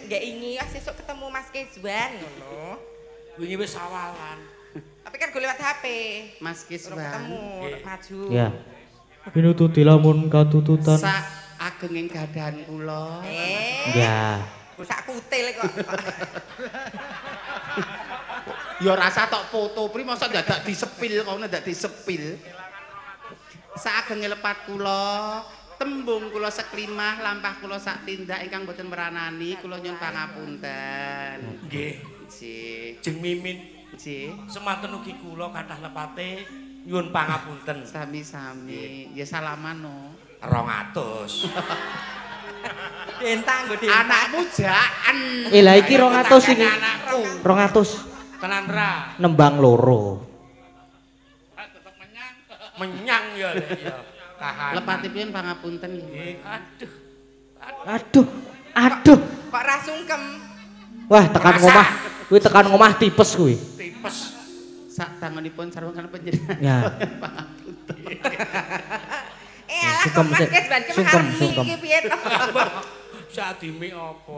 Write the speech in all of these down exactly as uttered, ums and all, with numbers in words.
nggak ingin ah sesuk ketemu Mas Kezwan ngono. Wingi wis awalan. Tapi kan gue lewat H P. Mas Kezwan. Ketemu, maju. Ya. Pinututi lamun katututan. Sak agenging gadahan kula. Eh. Ya. Sak kutil kok. Ya rasa tok foto pri masa dadak disepil kono dadak disepil. Sak agenge lepat kula, tembung kula seklimah, lampah kula sak tindak ingkang boten meranani, kula nyuwun pangapunten. Nggih. Nggih. Jeng Mimin. Nggih. Semanten ugi kula kathah lepate nyuwun pangapunten. Sami-sami. Ya salaman no. rong atus. Dentang nggo dentang. Anakmu jaan. Eh lah iki rong atus iki. Anakku. rong atus. Tenan ra. Nembang loro. Tetep menyang. Menyang ya ya. Kahanan. Lepatipun pangapunten nggih. Aduh. Aduh. Aduh. Kok ra sungkem? Wah, tekan ngomah. Kuwi tekan ngomah tipes kuwi. Tipes. Sak tanganipun sarungan panjenengan. Ya. Pangapunten. Eh alah kok Sungkem, Mas Sik. Kezwan ki Sungkem, makaremi sungkem. iki piye to? Sak dimi apa?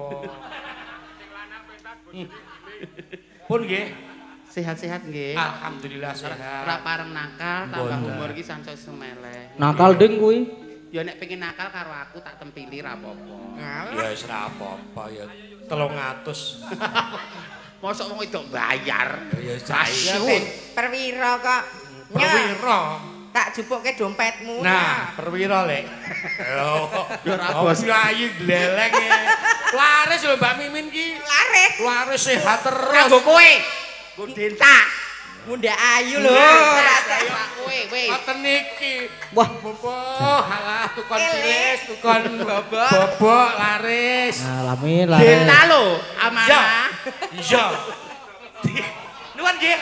Pun nggih. Sehat-sehat nggih. Alhamdulillah sehat. Ora pareng nakal, tambah Mboten. umur iki sansaya semeleh. Nakal ding kuwi. Ya nek pengen nakal karo aku tak tempili ra apa-apa. Ya wis ra apa-apa ya. telung atus. Mosok wong wedok bayar. Ya Ya saiki. ben perwira kok. Nyok, Perwira. tak jupukke dompetmu. Nah, perwira lek. Lho, Ya ora bos ayu gleleng. Laris lho Mbak Mimin ki. Laris. Laris sehat terus. Kanggo kowe. Nggo dentak. Munda ayu lho. Kaya kowe wis. Ngoten niki. Wah, Bobo, halah tukon Elek. tiris, tukon Bobok. bobok laris. alami lah. Dentak lho, Iya. amanah. Iya. Nuwun nggih.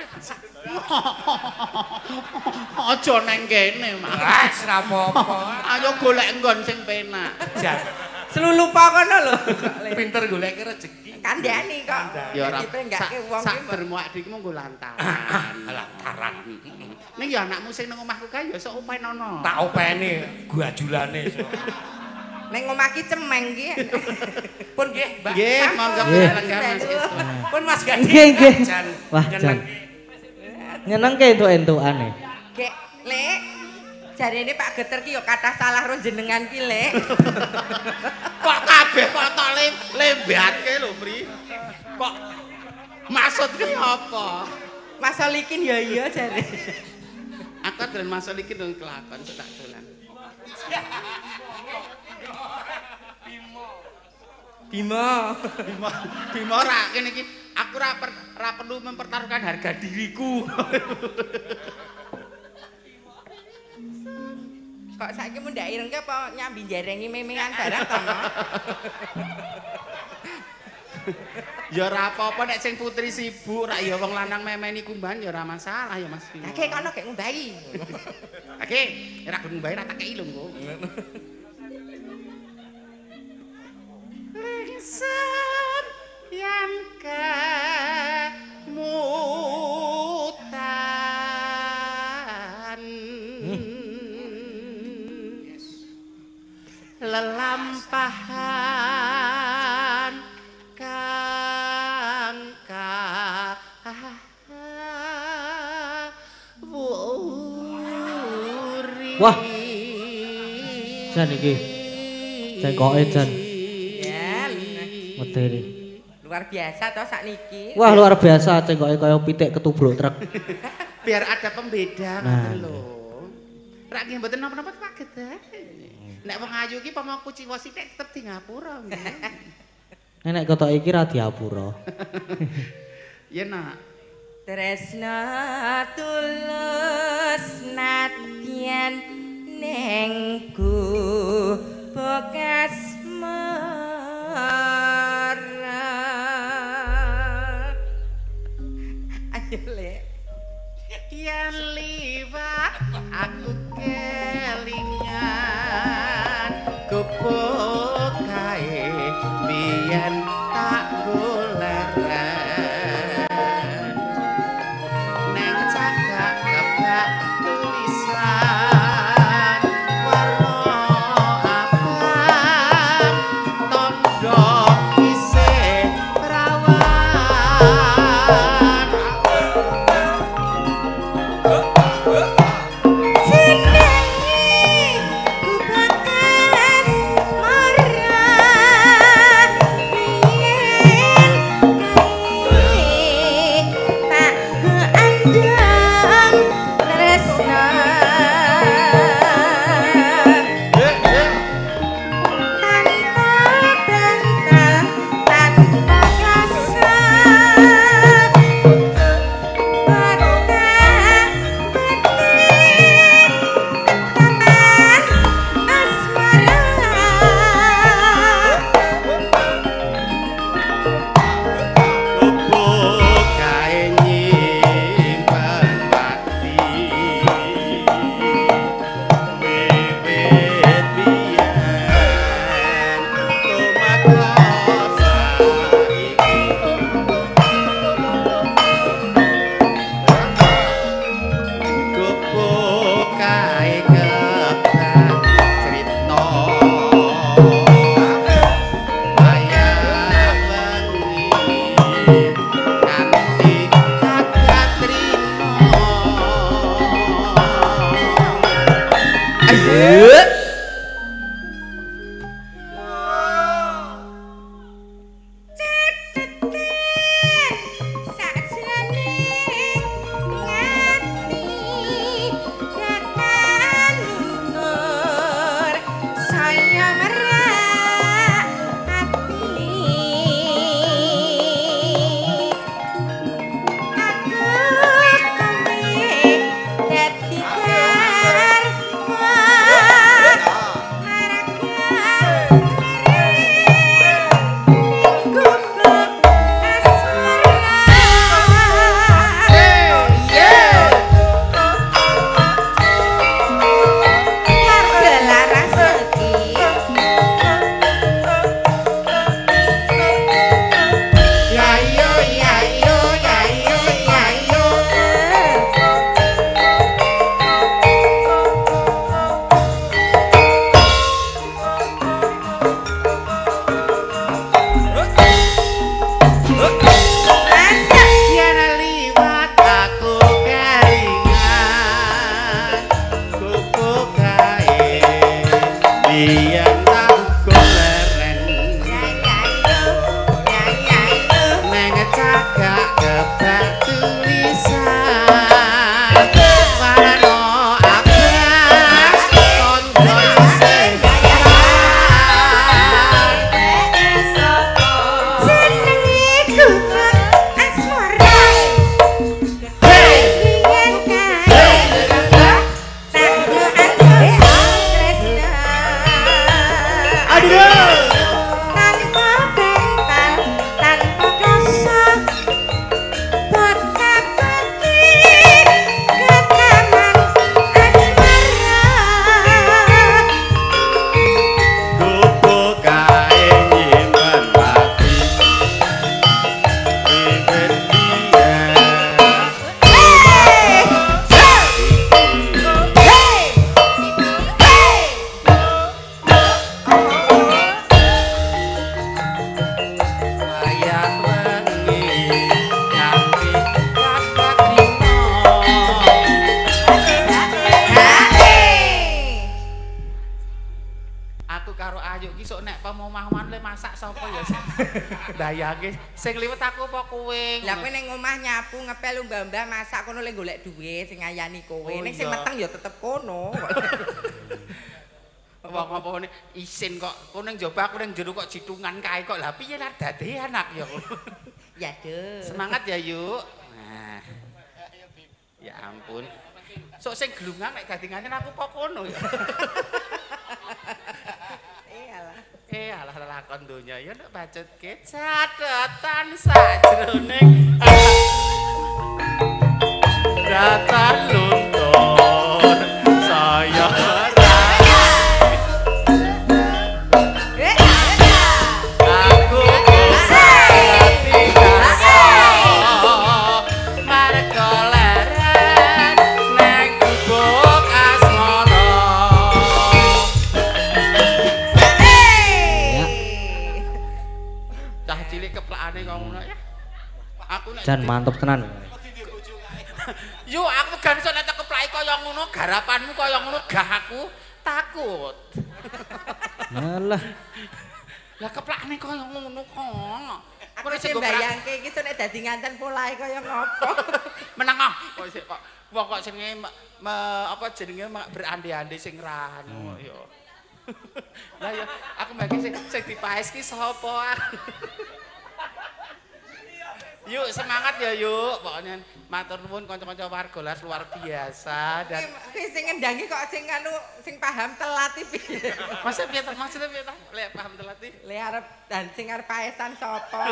Aja neng kene, Mas. Ah, ora apa-apa. Ayo golek nggon sing penak. Jan. Selulupa kono lho. Pinter golek rezeki. Kandhani kok. Ya ora Dipenggake wong sak ki. bermuak iki mung nggo lantaran. Lantaran. Ning ya anakmu sing nang omahku kae ya sok openono. Tak openi guajulane. Ning omah ki cemeng ki. Pun nggih, Mbak. Nggih, monggo Nggih. lega Mas. Pun Mas Gadi. Nggih, nggih. Jan. Wah, Jan. Nyenengke entuk-entukane. Gek, Lek. Jarene Pak Geter ki yo kathah salah ro jenengan ki, Lek. Kok kabeh kok tok lembatke lho, Pri. Kok maksudke apa? Masa likin ya iya jare. Aku dolen masuk iki dong kelakon tak dolan. Bima. Bima, Bima ra kene iki aku ra ra perlu mempertaruhkan harga diriku. Kok saiki mundak ireng ki apa nyambi jarengi memengan barang to, Mas? Ya ora apa-apa nek sing putri sibuk ra ya wong lanang memeni kumbahan ya ora masalah ya Mas Bima. Kakek kono gek ngumbahi. Oke, ora gelem ngumbahi ra tak kei lho engko. Lengser yang kemutan lelampahan kang kawuri. Wah. Jan iki. Cengkoke jan. Jan. Medeni. Luar biasa toh sakniki. Wah, luar biasa cengkoke kaya pitik ketubruk truk. Biar ada pembeda Nah, ngoten lho. Rak nggih mboten napa-napa kaget ha. Nek wong ayu iki pamane kuciwa sithik tetep di ngapura nggih. Nek kotok iki ra diapura. Ya nak. Tresna tulus nadyan nengku bekas marah. Ayo Lek. Yen liwat aku kelingan gubuk kae biyen tak goleren neng cagak kebak tulisan warna abang tondo isih bayangke sing liwet aku apa kowe? Lah kowe ning omah nyapu ngepel mbah-mbah masak kono le golek duit sing ngayani kowe. Oh, Ning sing iya. meteng ya tetep kono. Wong apa ngene isin kok kowe ning njaba aku ning jero kok jitungan kae kok. Lah piye lah dadi anak ya. Ya deh. Semangat ya yuk. Nah. Ya ampun. Sok sing gelungan nek dadi nganten aku kok kono ya. Iyalah. Eh alah lakon donya ya nek bacotke catatan sajroning datan luntur saya Eh, aku bisa tinggal marga leren neng gubuk asmara. Cah cilik keplakane kok ngono ya. Aku nek Jan mantep tenan. yo aku gak iso nek keplaki kaya ngono, garapanmu kaya ngono gah aku takut. Alah, Lah keplakane kaya ngono kok. aku sing bayangke iki nek dadi nganten polahe kaya ngopo. Menengah kok sik kok. Wong kok jenenge me- me- apa jenenge me- berande-ande sing ranu yo. Lah yo aku mbagi sing sing dipaes ki sapa? Yuk semangat ya yuk. Pokoknya matur nuwun kanca-kanca warga las luar biasa dan Kowe sing ngendangi kok sing anu sing paham telat iki piye? maksudnya piye ta? Maksudnya piye ta? Lek paham telat iki. Le arep dan sing arep paesan sapa?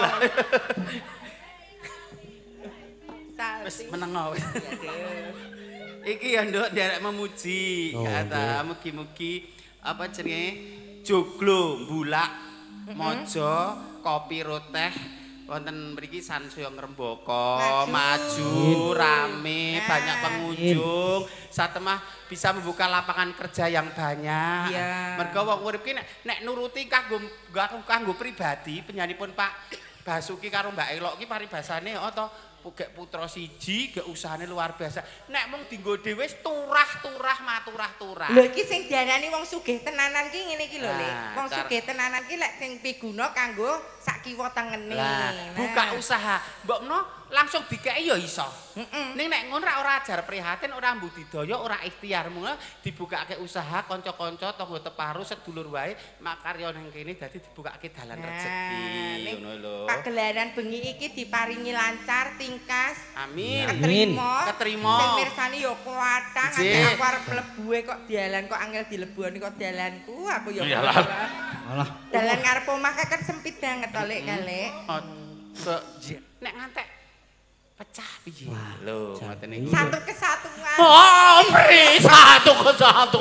Wis Salting. menengo wis. Ya deh. Iki ya nduk nderek memuji Oh, kata mugi-mugi apa jenenge joglo mbulak mojo kopi roteh wonten mriki sansaya ngrembaka Maju. maju rame Nah. banyak pengunjung satemah bisa membuka lapangan kerja yang banyak. Iya. Mergo wong urip ki nek, nek nuruti kanggo kanggo pribadi penyanipun Pak Basuki karo Mbak Elok ki paribasane apa gek putra siji, gek usahane luar biasa. Nek mung dienggo dhewe wis turah-turah maturah-turah. Lho iki sing diarani wong sugih tenanan ki ngene iki lho, Le. Nah, Wong cara- sugih tenanan ki lek sing piguna kanggo sak kiwa tengene. Lah, Nah. buka usaha. Mbok meno langsung dikeki ya iso. Heeh. Ning nek ngono ora ajar prihatin, ora mbudidaya, ora ikhtiar. Mula dibukake usaha kanca-kanca tangga teparu sedulur wae makarya ning kene dadi dibukake dalan rezeki. ning Ngono lho. pagelaran bengi iki diparingi lancar, tingkas, Amin. ketrima. Ketrima. Sing mirsani ya kuwatang, Jih. nek aku arep mlebue kok dalan kok angel dileboni kok dalanku, aku ya Iyalah. alah. dalan ngarep omah kan sempit banget to, Lek, Kalek. Oh, se- j- nek ngantek pecah piye? Lho, ngoten niku. Satu kesatuan. Oh, pri satu ke satu.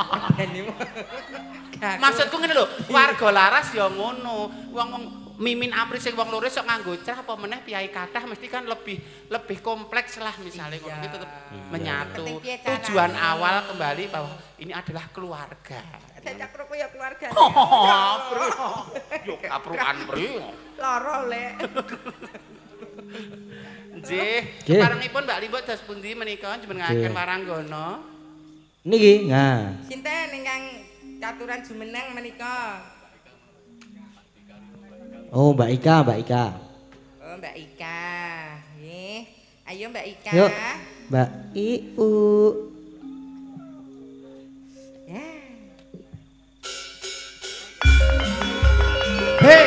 Maksudku ngene lho, warga laras ya ngono. Wong-wong mimin apri sing wong loro sok nganggo cerah apa meneh piyai kathah mesti kan lebih lebih kompleks lah misalnya ngono iki tetep menyatu. Penting piye carane. Tujuan awal kembali bahwa ini adalah keluarga. Cak karo ya keluarga. Oh, pri. Yo kaprukan pri. Loro, Lek. Nggih, Nggih. keparengipun Mbak Limbok dos pundi menika njenengaken Nggih. Waranggono. Niki, nah. Sinten ingkang caturan jumeneng menika? Oh, Mbak Ika, Mbak Ika. Oh, Mbak Ika. Nggih. Ayo Mbak Ika. Yuk, Mbak Iu. Ya. Hey.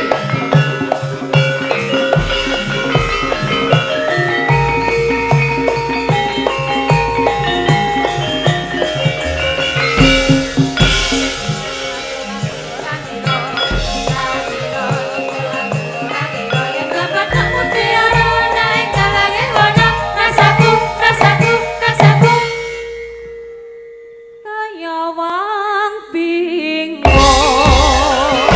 Rasaku, rasaku, rasaku. Kaya wong bingung.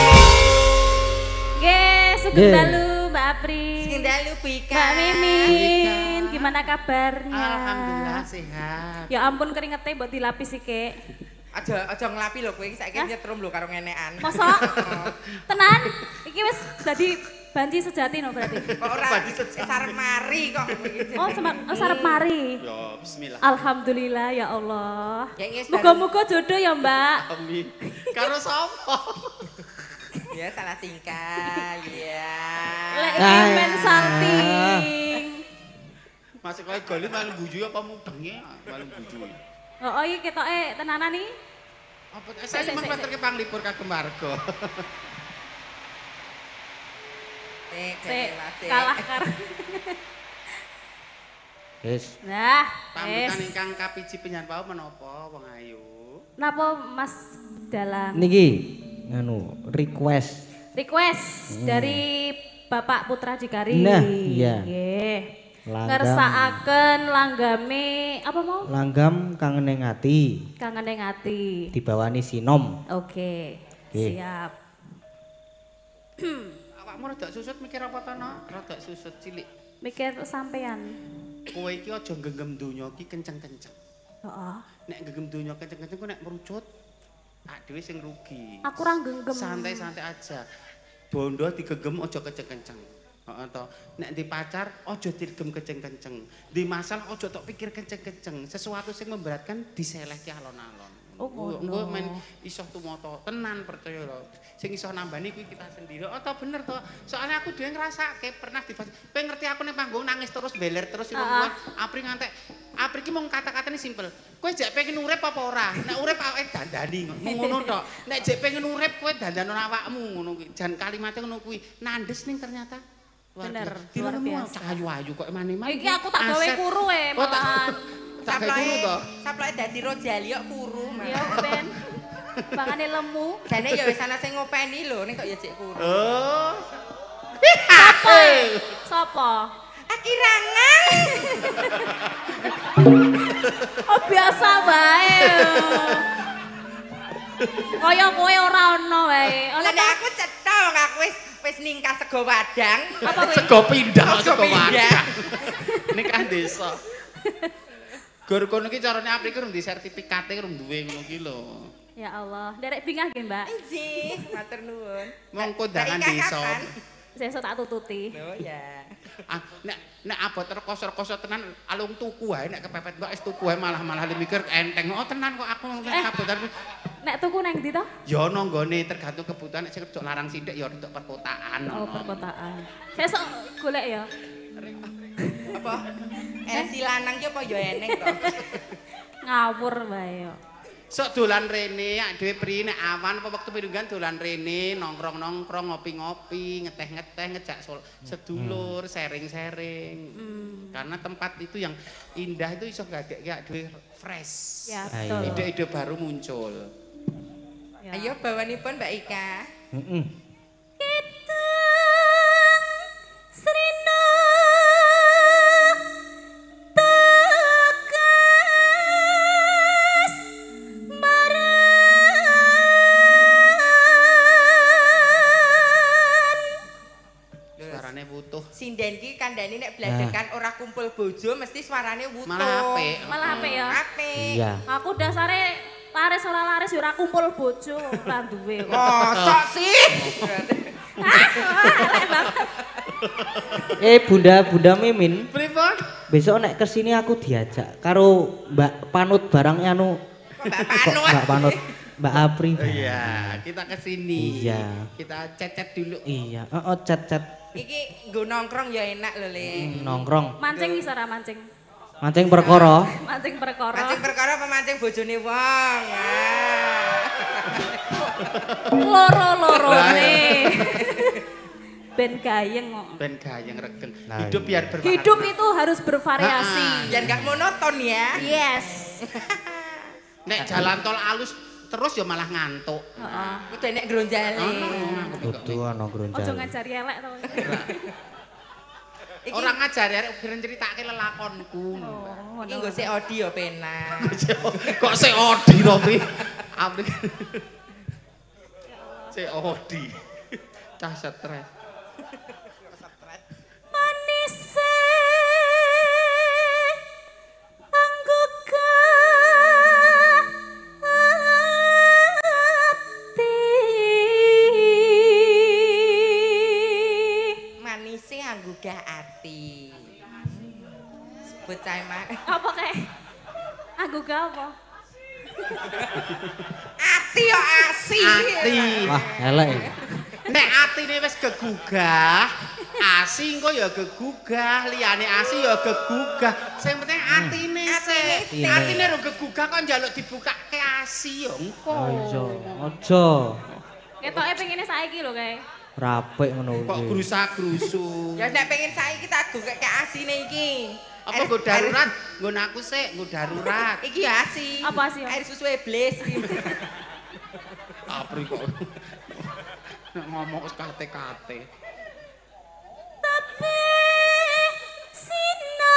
Nggih, sugeng Nggih. dalu Mbak Apri. Sing dalu Bu Ika. Mbak Mimin, gimana kabarnya? Alhamdulillah sehat. Ya ampun keringetnya buat dilapis iki. Aja aja nglapi lho kowe iki saiki Hah? nyetrum lho karo ngenekan. Mosok? Tenan? Iki wis dadi banci sejati no berarti. Kok ora wis arep mari kok iki. Oh, semak, oh sarep mari. Ya bismillah. Alhamdulillah ya Allah. Ya, yes, Muga-muga jodoh ya, Mbak. Amin. Karo sapa? Ya Ya salah tingkah. Ya. Lek iki men salting. Masuk kaya golit malu guyu apa mudenge malu guyu. Oh, iki ketoke tenanan iki. Apa saya memang panterke panglipur kagem warga. Sik, Sik, sik. kalah karo. Wis. Nah, Pambutan wis. ingkang kapiji penyanpau menapa wong ayu. Napa Mas Dalang? Niki anu request. Request dari Bapak Putra Jikari. Nah, iya. Nggih. Langgam. Ngersakaken langgame apa mau? Langgam kangen ning ati. Kangen ning ati. Dibawani Sinom. Oke. Nggih. Siap. Awakmu rada susut mikir apa to, Nok? Rada susut cilik. Mikir sampean. Kowe iki aja genggam donya iki kenceng-kenceng. Heeh. Nek genggam donya kenceng-kenceng ku nek merucut ak dhewe sing rugi. Aku ora genggem. Santai-santai aja. Bondo digegem aja kenceng-kenceng. Heeh to. Nek di pacar aja digem kenceng-kenceng. Di masalah aja tok pikir kenceng-kenceng. Sesuatu sing memberatkan diselehke alon-alon. Oh, ngono. Engko men iso tumoto tenan percaya lho. Sing iso nambani kuwi kita sendiri. Oh to bener to. Soalnya aku dhewe ngrasake pernah di kowe ngerti aku ning panggung nangis terus beler terus Uh-uh. Apri ngantek Apri ki mung kata-katane simpel. Kowe jek pengen urip apa ora? Nek urip awake dandani ngono tok. Nek jek pengen urip kowe dandanon awakmu ngono kuwi. Jan kalimate ngono kuwi. Nandes ning ternyata. Bener, Di luar mana biasa. ayu-ayu kok mane-mane. Iki aku tak gawe Aset. kuru e Oh, tak- malahan. Tak gawe kuru to. Saploke dadi rojali kok kuru. Iya, Ben. Bangane lemu. Jane ya wis ana sing ngopeni lho, ning kok ya cek kuru. Oh. Sopo? e? Sopo? Akirangan. Oh biasa wae. Kaya kowe ora ono wae. Ono Lah nek aku cetha wong aku wis wis ningkah sego wadang. apa kuwi? Sego pindah, Oh, sego sego pindah. wadah. Nikah desa. Gur kono iki carane aplik urung di sertifikate urung duwe ngono ki lho. Ya Allah, derek bingah nggih, Mbak. Nggih, matur nuwun. Wong kondangan Lah, nikah desa. kapan? Sesuk tak tututi. Oh ya. Ah, nek nek abot terkosor-kosor tenan alung tuku wae nek kepepet mbak wis tuku wae malah-malah mikir enteng. Oh tenan kok aku nek Eh. kabotan Nek tuku nang ndi to? ya ana nggone tergantung kebutuhan nek sing kerja larang sithik ya untuk perkotaan. Oh, ono. perkotaan. Sesuk golek ya. Apa? Eh si lanang ki apa ya eneng to? Ngawur wae yo. Sok dolan rene, ak dhewe pri nek awan apa wektu pirungan dolan rene, nongkrong-nongkrong, ngopi-ngopi, ngeteh-ngeteh, ngejak sol- sedulur, sharing-sharing. Karena tempat itu yang indah itu iso gadekke ak dhewe fresh. Ya, Ayo. betul. Ide-ide baru muncul. Ya. Ayo bawanipun Mbak Ika. Heeh. Kitang Srina tegas maran. Suarane butuh. Sinden ki kandhane nek bladekan ora kumpul bojo mesti suarane wutuh. Malah apik. Malah apik ya. Apik. Iya. Aku dasare laris ora laris ya ora kumpul bojo, ora duwe. Mosok sih? Elek banget. Eh Bunda Bunda Mimin, Pripun? besok nek kesini aku diajak karo Mbak Panut barang anu Mbak kok Panut. Mbak Panut Mbak Apri. Oh iya, kita ke sini. Iya. Kita cecet dulu. Iya, heeh cet-cet Iki nggo nongkrong ya enak lho, Le. nongkrong. Mancing bisa ora mancing? Mancing perkara. Mancing perkara. Mancing perkara apa mancing bojone wong? Ah. Loro-lorone. Ben gayeng kok. Ben gayeng regeng. Nah, Hidup biar berwarna. Hidup itu harus bervariasi. Jangan gak monoton ya. Yes. Nek jalan tol alus terus ya malah ngantuk. Heeh. Udah nek gronjale. Kudu ana Ojo gronjal. ngajari elek to. Iki Orang ngajari arek ben critake lelakonku. Oh, iki nggo sik odi ya penak. Kok sik odi to, Pri? Apri. Sik odi. Cah stres. Manise angguka ati. Manise anggugah ati. Sebut cae mak. Apa kae? Angguka apa? Ati yo asi. Ati. Wah, elek. Nek atine wis gegugah, asi engko ya gegugah, liyane asi ya gegugah. Sing penting atine sik. Atine ro gegugah kok njaluk dibukake asi ya engko. Aja, aja. Ketoke pengine saiki lho kae. Rapik ngono Kok iki. grusak-grusu. Ya nek pengen saiki tak gugeke asine iki. Apa nggo darurat? Nggon aku sik, nggo darurat. Iki ya asi. Apa asi? Air susu iblis. Apri kok. Nek ngomong wis kate-kate. Tapi sina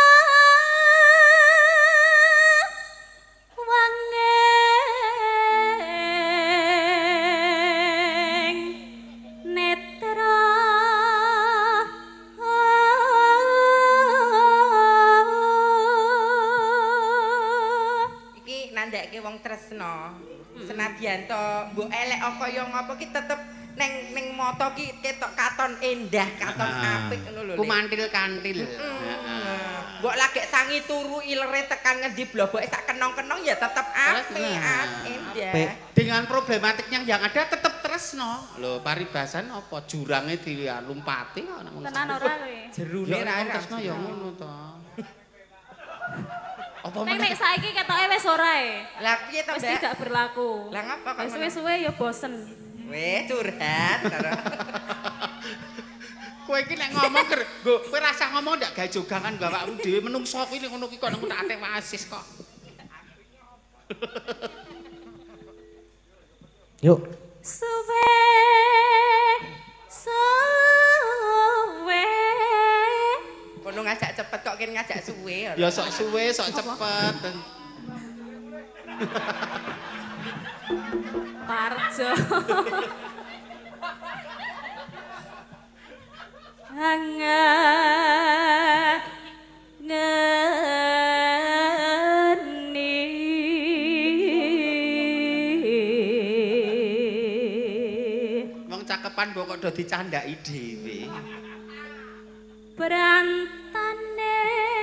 wangeng netra Iki nandhake wong tresno. Senadyan to mbok elek kaya ngopo ki tetep neng neng mata ki ketok katon endah, katon apik ngono lho. Kumantil-kantil. Heeh. Mbok lagi tangi turu ilere tekan ngendi bloboke sak kenong-kenong ya tetep apik, endah. Dengan problematiknya yang ada tetap tresno. Lho, paribasan apa jurangnya dilumpati kok nek tenan ora kowe. Jerune ra tresno ya ngono to. Apa Nek meneh? nek saiki ketoke wis ora e. Lah piye to, Wis Mbak? tidak berlaku. Lah ngapa kok Wis ngono? suwe-suwe ya bosen. Weh, curhat. Kowe iki nek ngomong ger, nggo kowe rasa ngomong ndak gawe jogangan bawakmu dhewe menungso kuwi ngono ki kok nang tak atek wasis kok. Yuk. Suwe suwe Kono ngajak cepet kok kene ngajak suwe. Ya sok suwe, sok cepet. Parjo. Hanga ngeni Wong cakepan kok kok do dicandhaki dhewe. Berantane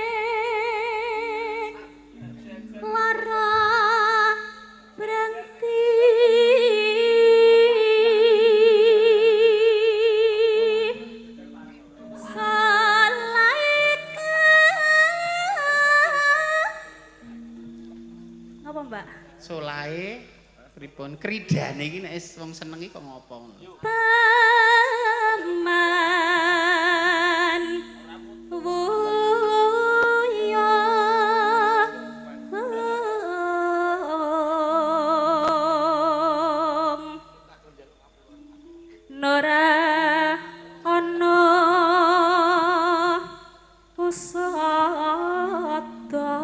lara berhenti salaika apa mbak? Solae pripun kridane iki nek wis wong seneng iki kok ngopo ngono. Paman wuya Nora ana usada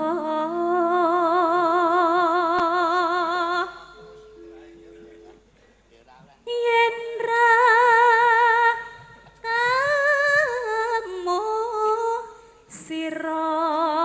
yen ra kamu sira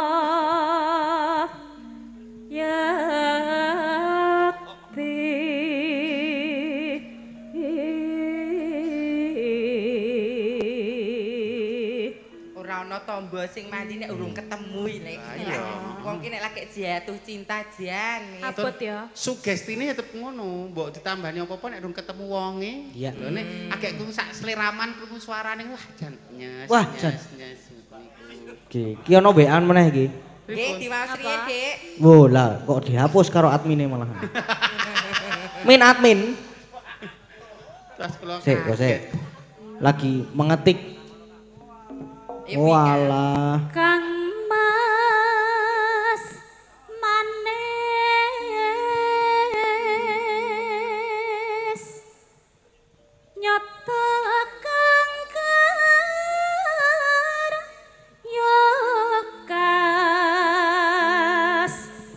yakti Ora ana tamba sing mandi nek urung ketemu iki. Iya. Wong ki nek lagi jatuh cinta jan. abot ya. Sugestine tetep ngono, mbok ditambani apa-apa nek durung ketemu wonge. Iya. Lho nek agek ku sak sliraman krungu suarane wah jan nyes. Wah, nyes, jan. nyes, niku. Iki, iki ana W A-an meneh iki. Nggih, diwaos riyen, Dik. Wo lah, kok dihapus karo admine malah. Min admin. Terus kula Sik, kok sik. Lagi mengetik. Ipik, Walah. Kang Mas manis nyoto kang kar yokas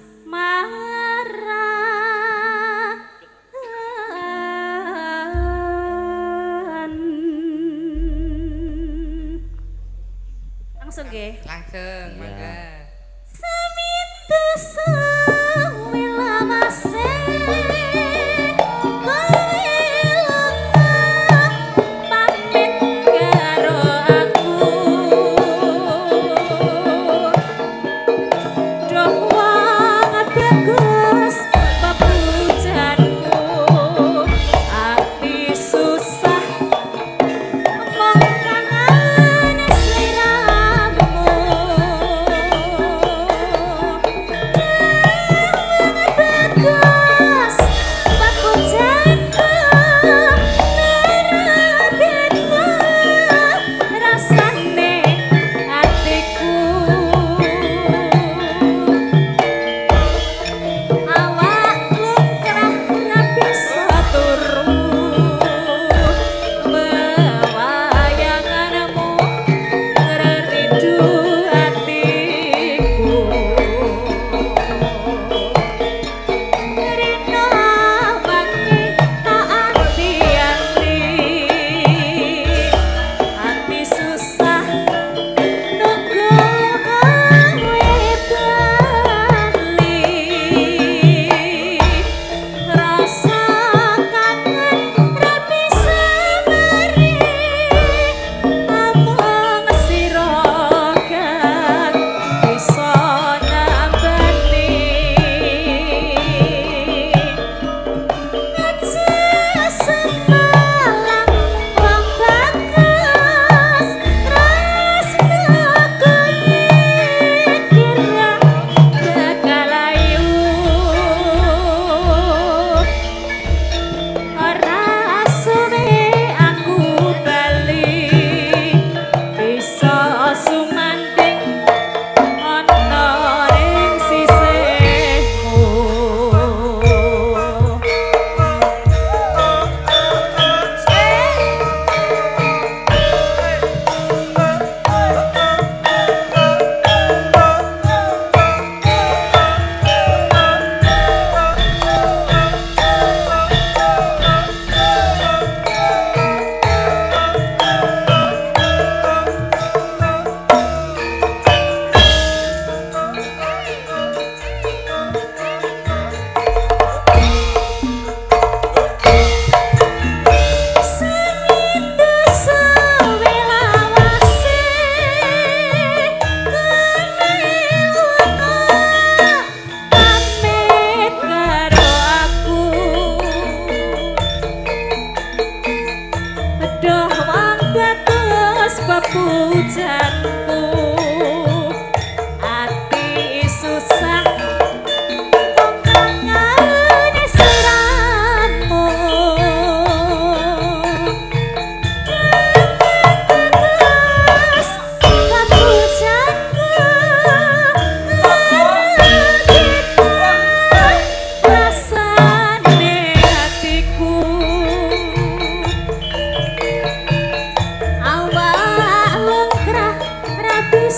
maran langsung nggih. Langsung, mangga. Samitu sawi lawase kowe pamit karo aku Duh wong bagus pepujanku ati susah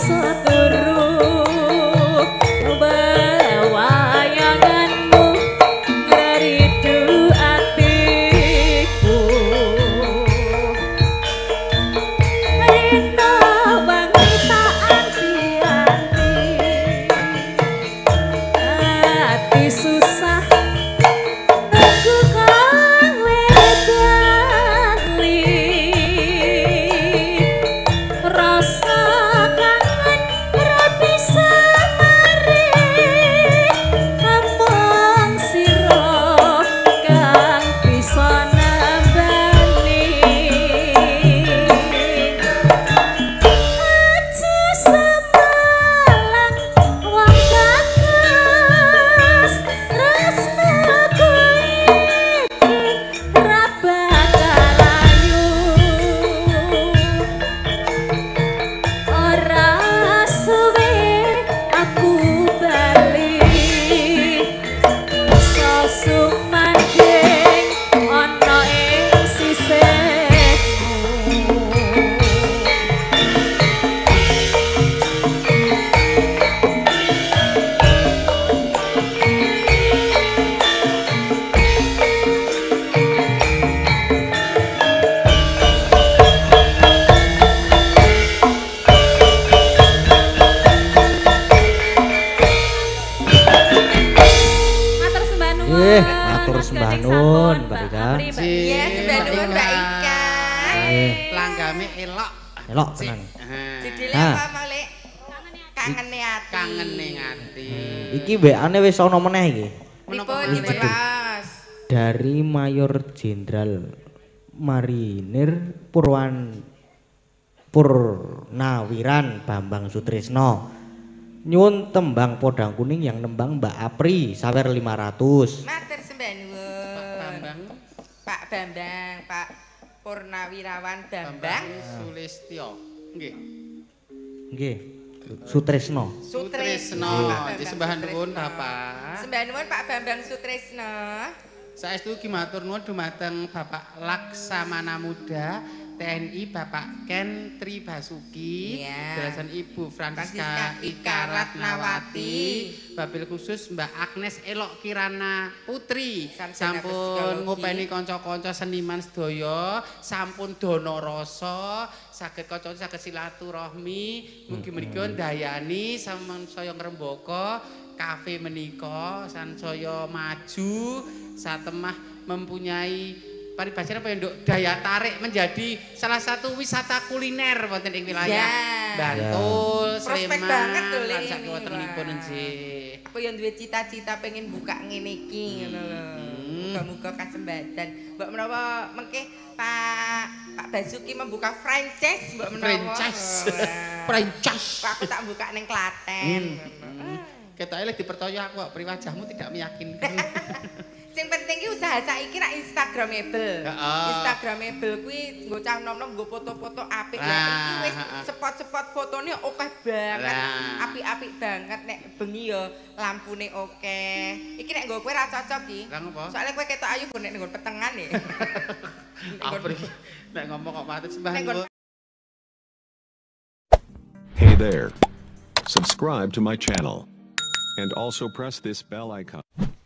Iya, sembah nuwun Mbak Ika. Langgame elok. Elok tenan. Judule apa Malik? Kangene ati. Kangene ati. Iki mbekane wis ana meneh iki. Pripun dipun Mas? Dari Mayor Jenderal Marinir Purwan Purnawiran Bambang Sutrisno. Nyuwun tembang podang kuning yang nembang Mbak Apri sawer lima ratus. Matur sembah nuwun. Pak Bambang. Pak Bambang, Pak Purnawirawan Bambang Sulistyo. Nggih. Nggih. Sutrisno. Sutrisno. Sembah nuwun Bapak. Sembah nuwun Pak Bambang Sutrisno. Saestu ugi matur nuwun dumateng Bapak Laksamana Muda T N I Bapak Ken Tri Basuki, Dalasan Ibu Francisca Ika Ratnawati, Babil khusus Mbak Agnes Elok Kirana Putri, sampun ngopeni kanca-kanca seniman sedaya, sampun dana rasa, saged kanca-kanca saged silaturahmi, mugi menika ndayani samangsa ngrembaka kafe menika sansaya maju satemah mempunyai paribasan apa nduk daya tarik menjadi salah satu wisata kuliner wonten ing wilayah Bantul, Sleman, lan sakiwatenipun nggih. Aku yang duwe cita-cita pengen buka ngene iki ngono lho. Muga-muga kasembatan. Mbok menawa mengke Pak Pak Basuki membuka franchise mbok menawa. Franchise. Franchise. Aku tak buka ning Klaten. Ketoke lek dipercaya aku kok priwajahmu tidak meyakinkan. Sing penting ki usaha saiki rak instagramable. Instagramable kuwi nggo cah nom-nom nggo foto-foto apik ya. Iki wis spot-spot fotone akeh banget. Apik-apik banget nek bengi ya lampune akeh. Iki nek nggo kowe ra cocok ki. Soale kowe ketok ayu nek nggon petengan ya. Nek ngomong kok matur sembah nuwun. Hey there. Subscribe to my channel. And also press this bell icon.